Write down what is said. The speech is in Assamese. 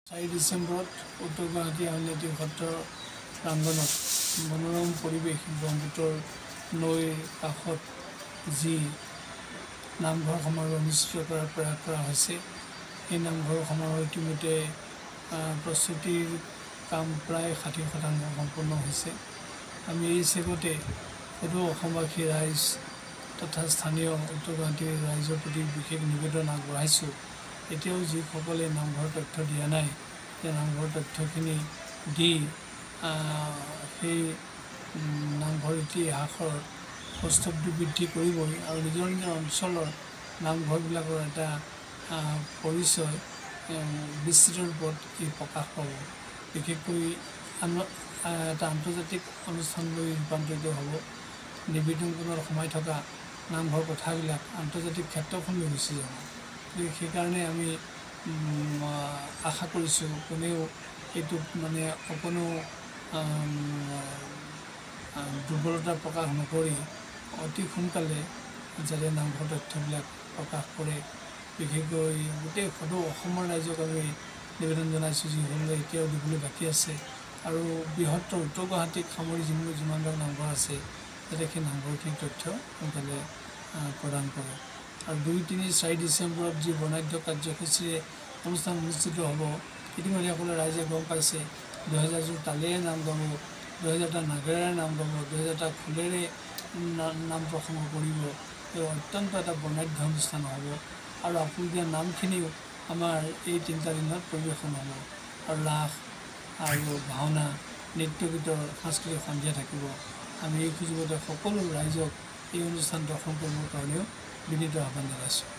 4 ডিচেম্বৰত উত্তৰ গুৱাহাটী আউনীআটী সত্ৰ প্ৰাংগণত মনোৰম পৰিৱেশ ব্ৰহ্মপুত্ৰৰ নৈৰ কাষত যি নামঘৰ সমাৰোহ অনুষ্ঠিত কৰাৰ প্ৰয়াস কৰা হৈছে। এই নামঘৰ সমাৰোহ ইতিমধ্যে প্ৰস্তুতিৰ কাম প্ৰায় 60% সম্পূৰ্ণ হৈছে। আমি এই চেগতে সদৌ অসমবাসী ৰাইজ তথা স্থানীয় উত্তৰ গুৱাহাটীৰ ৰাইজৰ প্ৰতি বিশেষ নিবেদন আগবঢ়াইছোঁ। এতিয়াও যিসকলে নামঘৰৰ তথ্য দিয়া নাই, যে নামঘৰৰ তথ্যখিনি দি সেই নামঘৰ ইতিহাসৰ কৌস্তভটো বৃদ্ধি কৰিবই আৰু নিজৰ নিজৰ অঞ্চলৰ নামঘৰবিলাকৰ এটা পৰিচয় বিস্তৃত ৰূপত ই প্ৰকাশ পাব। বিশেষকৈ এটা আন্তৰ্জাতিক অনুষ্ঠানলৈ ৰূপান্তৰিত হ'ব। নিবেদনখনত সোমাই থকা নামঘৰ কথাবিলাক আন্তৰ্জাতিক ক্ষেত্ৰখনলৈ গুচি যাব। সেইকাৰণে আমি আশা কৰিছোঁ কোনেও এইটোত অকণো দুৰ্বলতা প্ৰকাশ নকৰি অতি সোনকালে যাতে নামঘৰ তথ্যবিলাক প্ৰকাশ কৰে। বিশেষকৈ গোটেই সদৌ অসমৰ ৰাইজক আমি নিবেদন জনাইছোঁ, যিসকলে এতিয়াও দিবলৈ বাকী আছে আৰু বৃহত্তৰ উত্তৰ গুৱাহাটীক সামৰি যিমানবিলাক নামঘৰ আছে, যাতে সেই নামঘৰখিনি তথ্য সোনকালে প্ৰদান কৰে। আৰু 2, 3, 4 ডিচেম্বৰত যি বৰ্ণাঢ্য কাৰ্যসূচীৰে অনুষ্ঠান অনুষ্ঠিত হ'ব, ইতিমধ্যে সকলো ৰাইজে গম পাইছে। 2000 তালেৰে নাম গাব, 2000টা নাগেৰেৰে নাম গাব, 2000টা খোলেৰে নাম প্ৰসংগ কৰিব। এই অত্যন্ত এটা বৰ্ণাঢ্য অনুষ্ঠান হ'ব আৰু আপুৰুগীয়া নামখিনিও আমাৰ এই 3টা দিনত পৰিৱেশন হ'ব। আৰু ৰাস আৰু ভাওনা, নৃত্য গীতৰ সাংস্কৃতিক সন্ধিয়া থাকিব। আমি এই সুযোগতে সকলো ৰাইজক এই অনুষ্ঠান দৰ্শন কৰিবৰ কাৰণেও বিনীত আহ্বান জনাইছোঁ।